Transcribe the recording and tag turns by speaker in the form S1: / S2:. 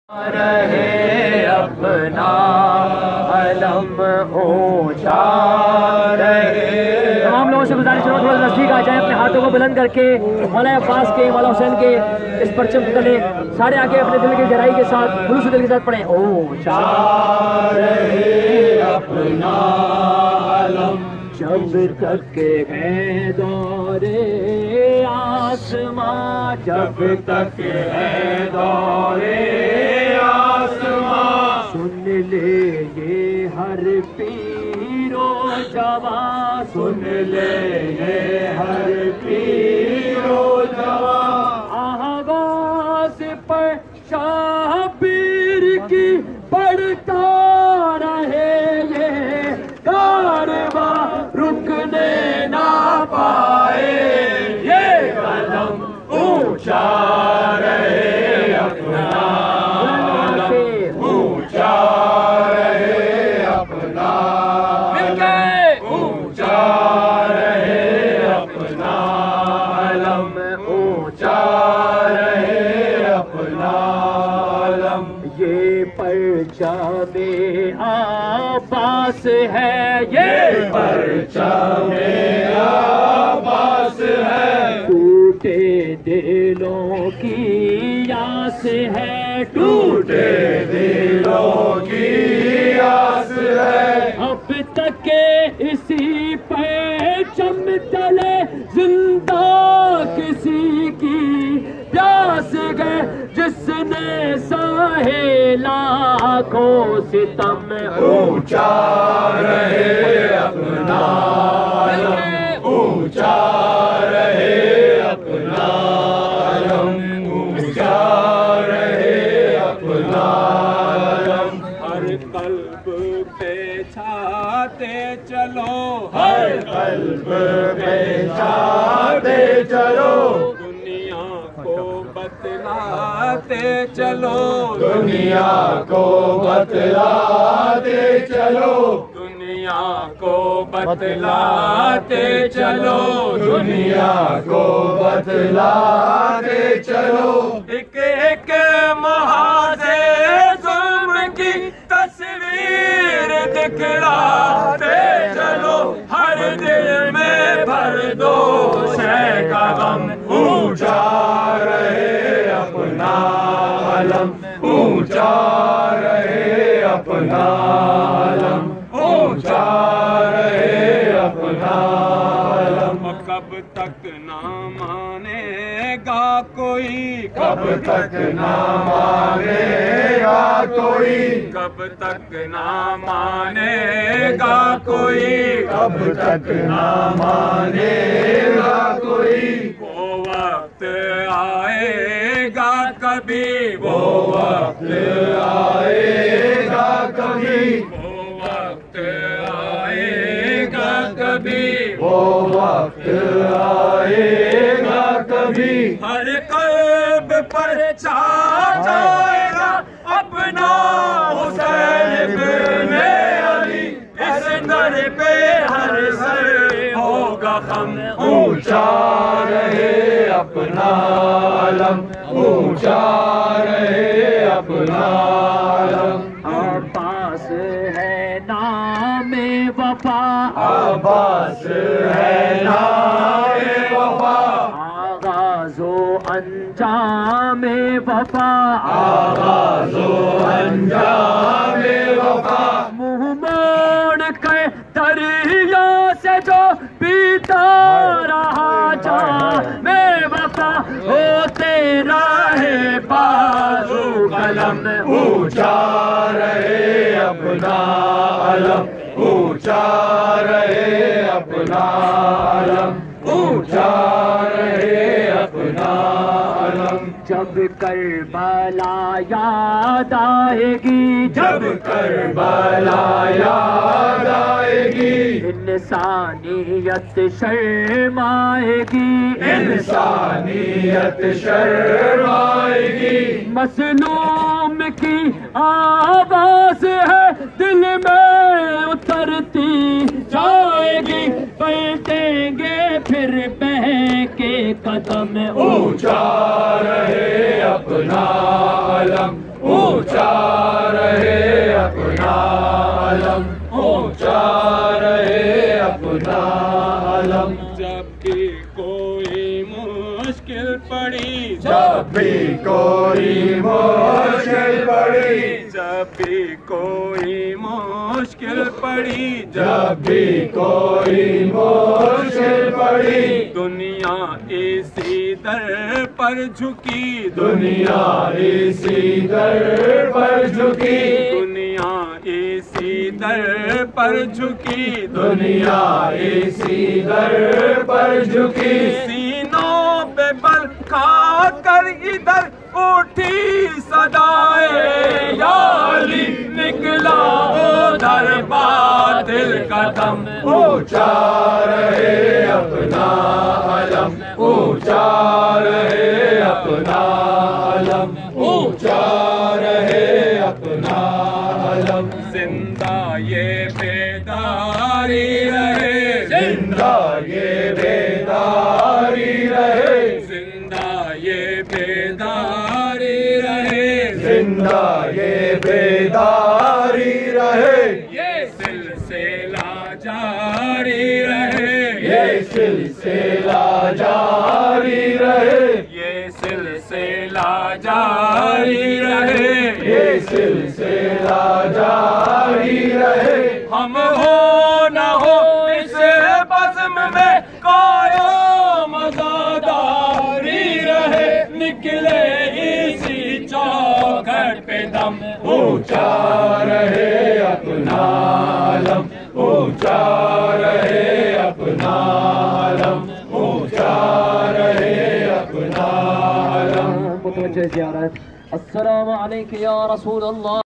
S1: رہے اپنا علم اونچا رہے.
S2: تمام لوگوں سے گزارش ہے تھوڑا نزدیک آ جائیں، اپنے ہاتھوں کو بلند کر کے مولا عباس کے، مولا حسین کے اس پرچم کے تلے سارے آگے اپنے دل کی گہرائی کے ساتھ خلوص دل کے ساتھ پڑھیں. اونچا
S1: رہے اپنا علم
S2: جب تک ہے دورے آسماں،
S1: جب تک ہے دورے آسماں،
S2: سن لے یہ ہر پیر و جوان،
S1: سن لے یہ ہر پیر و جوان.
S2: آواز پر شاہ پیر کی پڑھتا رہے یہ کارواں
S1: رکنے نہ پائے، یہ قدم اونچا رہے اپنا علم اونچا رہے اپنا علم اونچا رہے اپنا علم اونچا رہے اپنا علم.
S2: یہ پرچم عباس ہے، یہ
S1: پرچم عباس ہے،
S2: ٹوٹے دلوں کی آس ہے،
S1: ٹوٹے دلوں کی آس ہے.
S2: اب تک اسی پرچم تلے زندہ کسی کی پیاس گئے، جس نے ساہے لاکھوں ستم
S1: اونچا رہے اپنا علم اونچا رہے اپنا علم اونچا رہے اپنا علم.
S2: ہر قلب پہ چھاتے چلو،
S1: ہر قلب پہ چھاتے چلو،
S2: دنیا کو بتلاتے چلو،
S1: دنیا کو بتلاتے چلو،
S2: دنیا کو بتلاتے چلو،
S1: دنیا کو بتلاتے چلو.
S2: ایک ایک محاذ ظلم کی تصویر دکھلاتے چلو، ہر دل میں بھر دو شے کا غم.
S1: اونچا رہے اپنا علم اونچا رہے اپنا علم اونچا رہے اپنا علم.
S2: کب تک نہ مانے گا کوئی،
S1: کب تک نہ مانے گا کوئی،
S2: کب تک نہ مانے گا کوئی،
S1: کب تک نہ مانے گا کوئی.
S2: وہ وقت آئے گا کبھی،
S1: وہ وقت آئے گا کبھی،
S2: وہ وقت آئے گا کبھی،
S1: وہ وقت آئے گا کبھی.
S2: ہر قلب پر چھا جائے گا اپنا حسین بن علی، اس در پہ ہر سر ہوگا غم.
S1: اونچا رہے اپنا علم اونچا رہے اپنا علم.
S2: عباس ہے نام وفا،
S1: عباس ہے نام وفا،
S2: آغاز و انجام وفا،
S1: آغاز و انجام وفا.
S2: منہ موڑ کے دریا سے جو پیتا رہا جام وفا، ہوتے رہے بازو قلم.
S1: اونچا رہے اپنا علم اونچا رہے اپنا علم اونچا رہے اپنا علم.
S2: جب کربلا یاد آئے گی،
S1: جب کربلا یاد آئے گی،
S2: انسانیت شرمائے گی،
S1: انسانیت شرمائے گی.
S2: مظلوم کی آواز ہے دل میں اترتی جائے گی، پلٹیں گے پھر بہہ کے قدم.
S1: اونچا رہے اپنا علم اونچا رہے اپنا علم، اونچا رہے اپنا علم۔
S3: جب بھی کوئی مشکل پڑی،
S1: جب بھی کوئی مشکل پڑی،
S3: جب بھی کوئی مشکل پڑی،
S1: جب بھی کوئی مشکل پڑی،
S3: دنیا اسی در پر جھکی،
S1: دنیا اسی در پر جھکی،
S3: دنیا اسی در پر جھکی،
S1: دنیا اسی در پر جھکی،
S3: سینوں پہ بل کھا کر ادھر اٹھی صدائے یا علی، نکلا ادھر باطل کا دم۔
S1: اونچا رہے اپنا علم، اونچا رہے اپنا علم، اونچا رہے اپنا علم۔
S3: زندہ یہ بیداری رہے،
S1: زندہ یہ بیداری رہے،
S3: زندہ یہ بیداری رہے،
S1: زندہ یہ بیداری رہے،
S3: یہ سلسلہ جاری رہے،
S1: یہ سلسلہ جاری رہے،
S3: یہ سلسلہ جاری رہے،
S1: یہ سلسلہ جاری رہے۔
S3: ہم ہو نہ ہو اس بزم میں قائم آزاداری رہے، نکلے اسی چوکھٹ پہ دم۔
S1: اونچا رہے اپنا علم، اونچا رہے اپنا علم، اونچا رہے اپنا علم۔
S2: السلام علیکم یا رسول اللہ۔